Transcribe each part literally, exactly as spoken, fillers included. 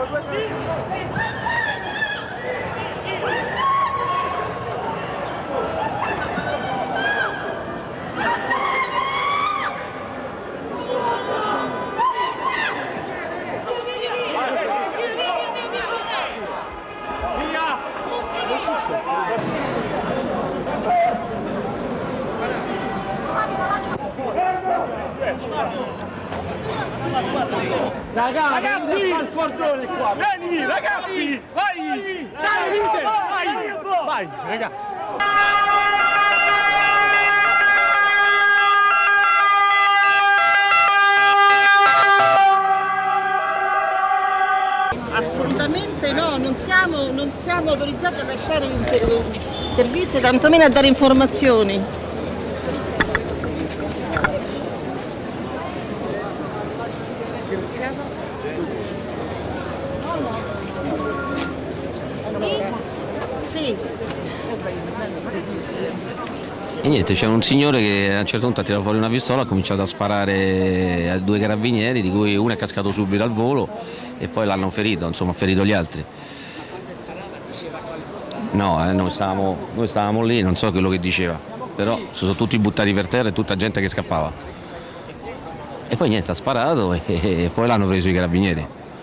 Ragazzi, il cordone qua. Vieni, ragazzi, vai! Dai, vai! Vai, ragazzi. Assolutamente no, non siamo, non siamo autorizzati a lasciare le interviste, tantomeno a dare informazioni. Scherziamo? Sì. Sì. E niente, c'era un signore che a un certo punto ha tirato fuori una pistola, ha cominciato a sparare a due carabinieri, di cui uno è cascato subito al volo e poi l'hanno ferito, insomma ha ferito gli altri. No, eh, noi, stavamo, noi stavamo lì, non so quello che diceva, però si sono tutti buttati per terra e tutta gente che scappava. E poi niente, ha sparato e, e poi l'hanno preso i carabinieri.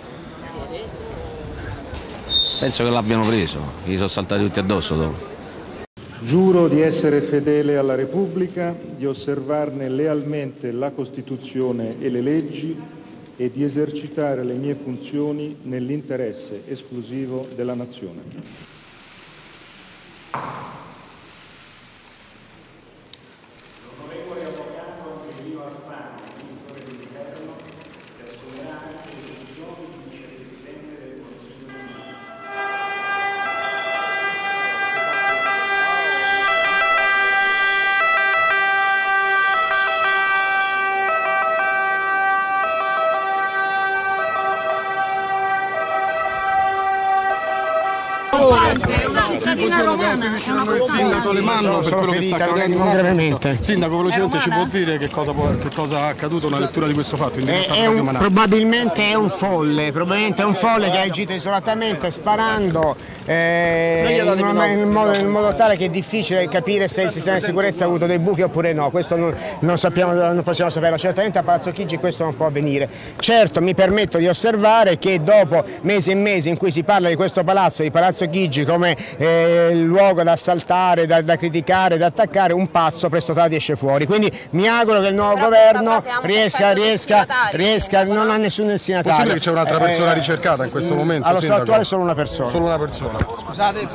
Penso che l'abbiano preso, gli sono saltati tutti addosso dopo. Giuro di essere fedele alla Repubblica, di osservarne lealmente la Costituzione e le leggi e di esercitare le mie funzioni nell'interesse esclusivo della Nazione. Cittadina romana. Il sindaco Le Manno per quello che sta accadendo. Sindaco, velocemente ci può dire che cosa, può, che cosa è accaduto, una lettura di questo fatto? In è, è un, probabilmente è un folle, probabilmente è un folle che ha agito isolatamente sparando eh, in, una, in, modo, in modo tale che è difficile capire se il sistema di sicurezza ha avuto dei buchi oppure no. Questo non, non, sappiamo, non possiamo saperlo. Certamente a Palazzo Chigi questo non può avvenire. Certo, mi permetto di osservare che dopo mesi e mesi in cui si parla di questo palazzo, di Palazzo Chigi come eh, luogo da assaltare, da, da criticare, da attaccare, un pazzo presto tardi esce fuori. Quindi mi auguro che il nuovo Però governo riesca, riesca, riesca, non ha nessun destinatario. Possibile che c'è un'altra persona eh, ricercata in questo momento? Allo stato attuale solo una persona. Solo una persona. Scusate,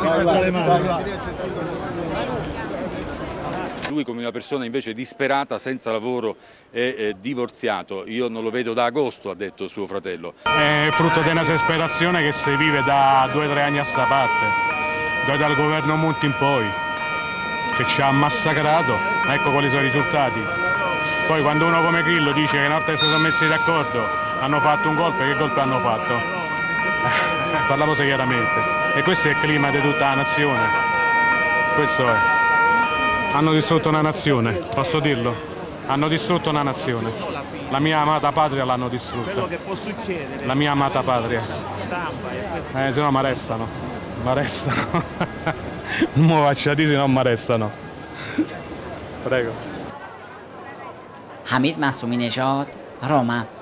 lui come una persona invece disperata, senza lavoro e eh, divorziato. Io non lo vedo da agosto, ha detto suo fratello. È frutto di una disperazione che si vive da due o tre anni a sta parte, dal governo Monti in poi, che ci ha massacrato, ecco quali sono i risultati. Poi quando uno come Grillo dice che una volta che si sono messi d'accordo hanno fatto un golpe, che golpe hanno fatto? Eh, parliamoci chiaramente. E questo è il clima di tutta la nazione. Questo è. Hanno distrutto una nazione, posso dirlo? Hanno distrutto una nazione. La mia amata patria l'hanno distrutta. Quello che può succedere. La mia amata patria. Eh, se no mi arrestano. Mi arrestano. Non mi faccia dire se no mi arrestano. Prego. Hamid Massoumi Nejad, Roma.